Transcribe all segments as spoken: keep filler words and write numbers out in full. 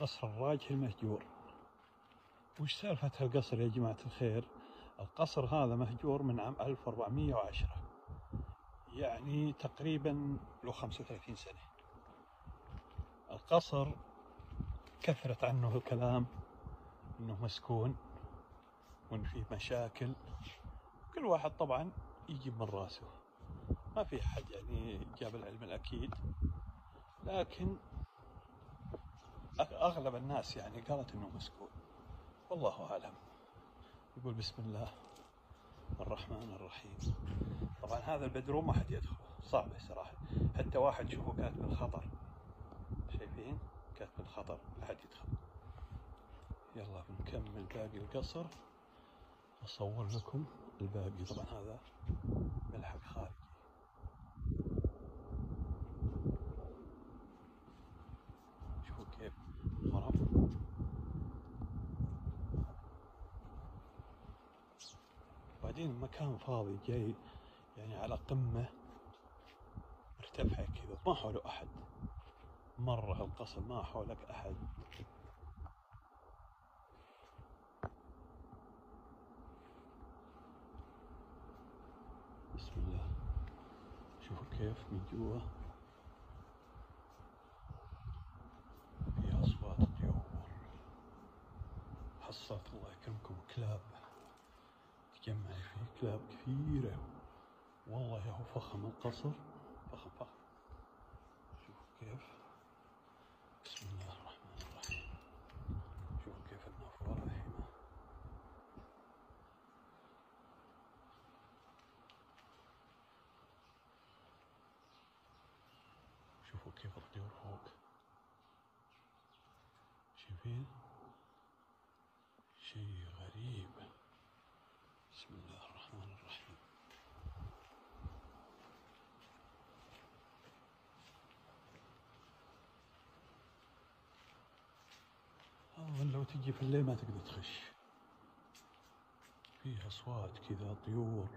قصر الراجحي المهجور. وش سالفة هالقصر يا جماعة الخير؟ القصر هذا مهجور من عام ألف وأربعمية وعشرة، يعني تقريبا له خمسة وثلاثين سنة. القصر كثرت عنه الكلام انه مسكون وان فيه مشاكل، كل واحد طبعا يجيب من راسه، ما في احد يعني جاب العلم الاكيد، لكن اغلب الناس يعني قالت انه مسكون، والله اعلم. يقول بسم الله الرحمن الرحيم. طبعا هذا البدروم ما حد يدخله، صعبة صراحة، حتى واحد شوفوا كاتب الخطر، شايفين كاتب الخطر، لا حد يدخل. يلا بنكمل باقي القصر، أصور لكم الباقي. طبعا هذا ملحق خارجي. شوفوا كيف غرف. بعدين المكان فاضي، جاي يعني على قمة مرتفعة كذا، ما حوله أحد، مرة القصر ما حولك أحد. بسم الله، شوفوا كيف من جوا في أصوات طيور. حصلت الله يكرمكم كلاب تجمع فيه، كلاب كثيرة والله. هو فخم القصر، فخم فخم. شوفوا كيف، بسم الله الرحمن الرحيم. شوفوا كيف النافورة هنا. شوفوا كيف الطيور فوق، شايفين؟ شيء غريب. بسم الله الرحمن الرحيم. أظن لو تجي في الليل ما تقدر تخش، فيه أصوات كذا طيور،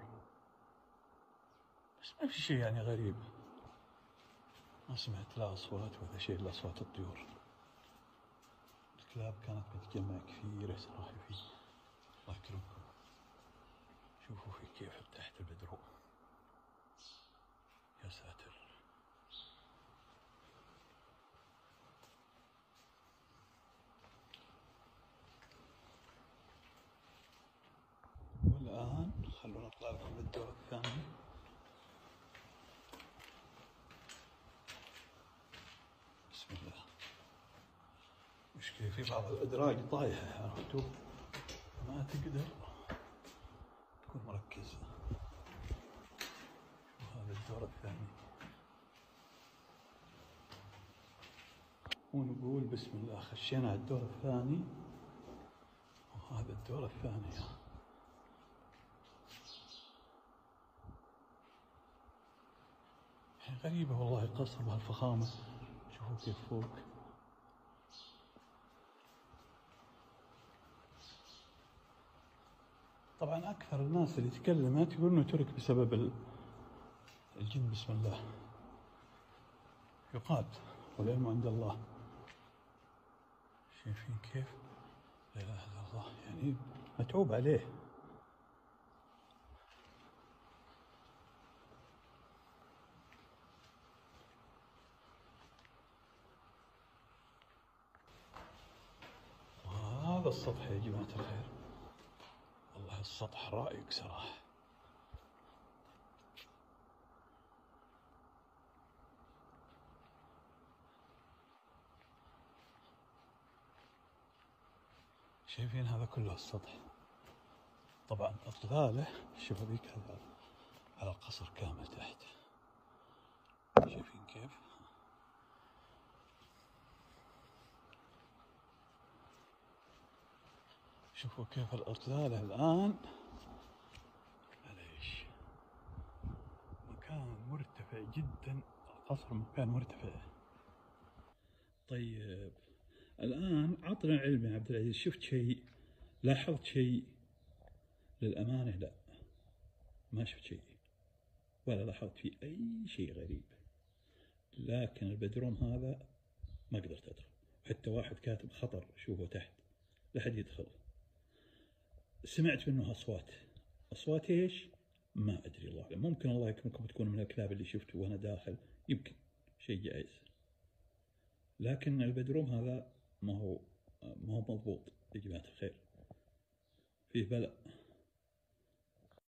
بس ما في شيء يعني غريب، ما سمعت لا أصوات ولا شيء إلا أصوات الطيور. الكلاب كانت بتجمع كثيرة صراحة فيه، الله يكرمكم. شوفوا في كيف تحت البدروم، يا ساتر. والآن خلونا نطلع لكم بالدور الثاني. بسم الله. مشكلة في بعض الأدراج طايحة، عرفتوا، ما تقدر تكون مركز. وهذا الدور الثاني، ونقول بسم الله. خشينا على الدور الثاني، وهذا الدور الثاني. غريبة والله القصر بهالفخامة. شوفوا كيف فوق. طبعا أكثر الناس اللي تكلمت يقول إنه ترك بسبب الجن. بسم الله، يقال والعلم عند الله. شايفين كيف؟ لا إله إلا الله، يعني متعوب عليه. وهذا السطح يا جماعة الخير، والله السطح رائق صراحة. شايفين هذا كله السطح. طبعا اطلاله، شوفوا ذيك هذا على القصر كامل تحت. شايفين كيف؟ شوفوا كيف الإطلالة الآن. معليش، مكان مرتفع جدا، القصر مكان مرتفع. طيب الآن عطنا علم يا عبد العزيز، شفت شيء؟ لاحظت شيء؟ للأمانة لا، ما شفت شيء ولا لاحظت فيه أي شيء غريب، لكن البدروم هذا ما قدرت أدخل، حتى واحد كاتب خطر شوفه تحت لا حد يدخل. سمعت منه أصوات، أصوات إيش؟ ما أدري الله أعلم. ممكن الله يكرمكم تكون من الكلاب اللي شفته وأنا داخل، يمكن شيء جائز. لكن البدروم هذا ما هو ما هو مضبوط يا جماعة الخير، فيه بلاء.